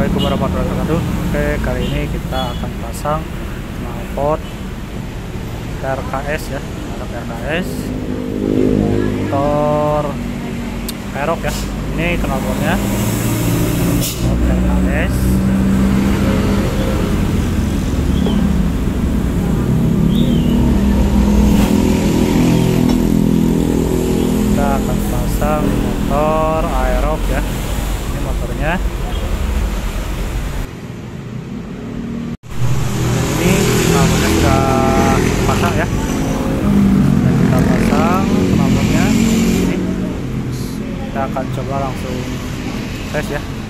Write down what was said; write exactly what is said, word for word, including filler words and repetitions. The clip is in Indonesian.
Assalamualaikum warahmatullahi wabarakatuh. Oke, kali ini kita akan pasang knalpot R K S ya, merek R K S motor Aerox ya. Ini knalpotnya motor R K S. Kita akan pasang motor Aerox ya. Ini motornya. Sudah pasang ya, dan kita pasang knalpotnya ini. Kita akan coba langsung tes ya.